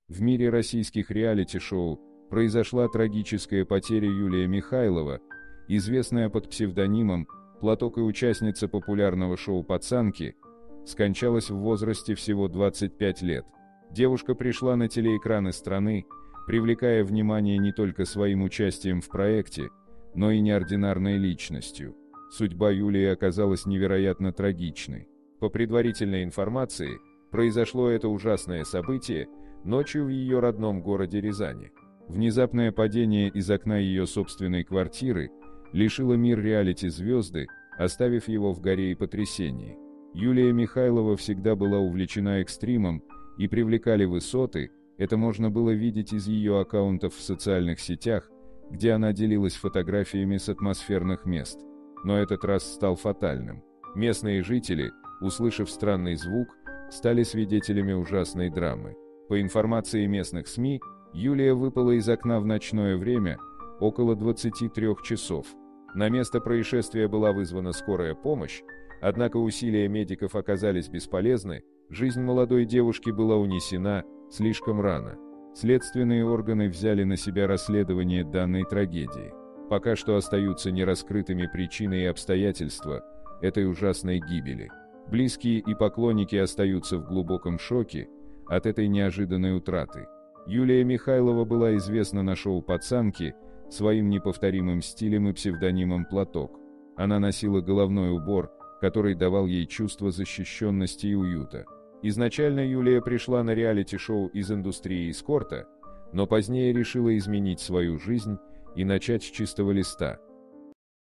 В мире российских реалити-шоу произошла трагическая потеря Юлия Михайлова, известная под псевдонимом «Платок» и участница популярного шоу «Пацанки», скончалась в возрасте всего 25 лет. Девушка пришла на телеэкраны страны, привлекая внимание не только своим участием в проекте, но и неординарной личностью. Судьба Юлии оказалась невероятно трагичной. По предварительной информации, произошло это ужасное событие ночью в ее родном городе Рязани. Внезапное падение из окна ее собственной квартиры лишило мир реалити-звезды, оставив его в горе и потрясении. Юлия Михайлова всегда была увлечена экстримом, и привлекали высоты, это можно было видеть из ее аккаунтов в социальных сетях, где она делилась фотографиями с атмосферных мест. Но этот раз стал фатальным. Местные жители, услышав странный звук, стали свидетелями ужасной драмы. По информации местных СМИ, Юлия выпала из окна в ночное время, около 23 часов. На место происшествия была вызвана скорая помощь, однако усилия медиков оказались бесполезны, жизнь молодой девушки была унесена слишком рано. Следственные органы взяли на себя расследование данной трагедии. Пока что остаются нераскрытыми причины и обстоятельства этой ужасной гибели. Близкие и поклонники остаются в глубоком шоке от этой неожиданной утраты. Юлия Михайлова была известна на шоу «Пацанки» своим неповторимым стилем и псевдонимом «Платок». Она носила головной убор, который давал ей чувство защищенности и уюта. Изначально Юлия пришла на реалити-шоу из индустрии эскорта, но позднее решила изменить свою жизнь и начать с чистого листа.